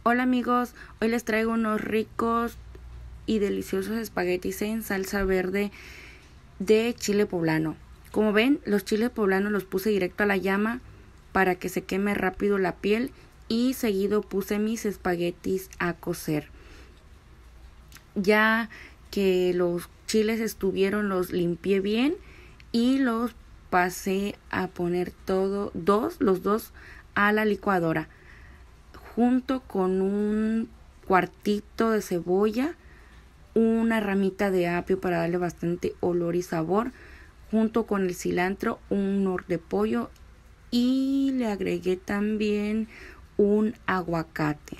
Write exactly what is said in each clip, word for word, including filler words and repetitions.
Hola amigos, hoy les traigo unos ricos y deliciosos espaguetis en salsa verde de chile poblano. Como ven, los chiles poblanos los puse directo a la llama para que se queme rápido la piel y seguido puse mis espaguetis a cocer. Ya que los chiles estuvieron, los limpié bien y los pasé a poner todo, dos, los dos a la licuadora, junto con un cuartito de cebolla, una ramita de apio para darle bastante olor y sabor, junto con el cilantro, un nor de pollo y le agregué también un aguacate.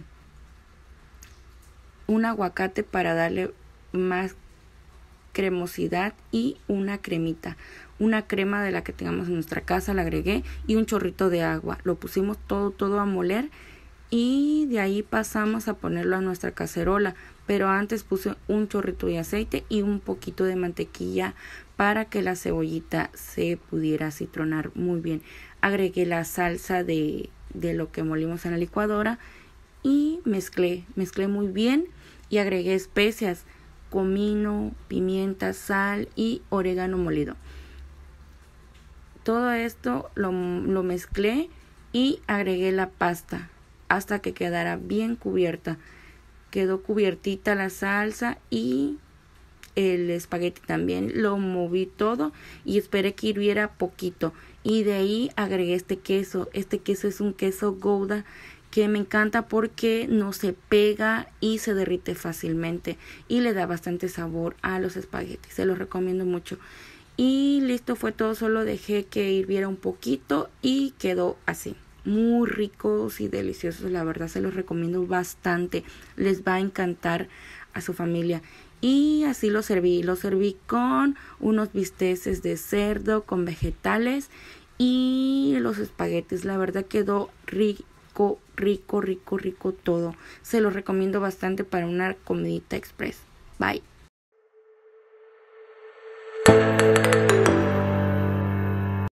Un aguacate para darle más cremosidad y una cremita. Una crema de la que tengamos en nuestra casa la agregué y un chorrito de agua. Lo pusimos todo, todo a moler. Y de ahí pasamos a ponerlo a nuestra cacerola, pero antes puse un chorrito de aceite y un poquito de mantequilla para que la cebollita se pudiera citronar muy bien. Agregué la salsa de, de lo que molimos en la licuadora y mezclé, mezclé muy bien y agregué especias, comino, pimienta, sal y orégano molido. Todo esto lo, lo mezclé y agregué la pasta hasta que quedara bien cubierta. Quedó cubiertita la salsa y el espagueti también. Lo moví todo y esperé que hirviera poquito. Y de ahí agregué este queso. Este queso es un queso Gouda que me encanta porque no se pega y se derrite fácilmente. Y le da bastante sabor a los espaguetis. Se los recomiendo mucho. Y listo, fue todo. Solo dejé que hirviera un poquito y quedó así. Muy ricos y deliciosos, la verdad se los recomiendo bastante, les va a encantar a su familia. Y así lo serví, lo serví con unos bisteces de cerdo, con vegetales y los espaguetis, la verdad quedó rico, rico, rico, rico todo. Se los recomiendo bastante para una comidita express. Bye.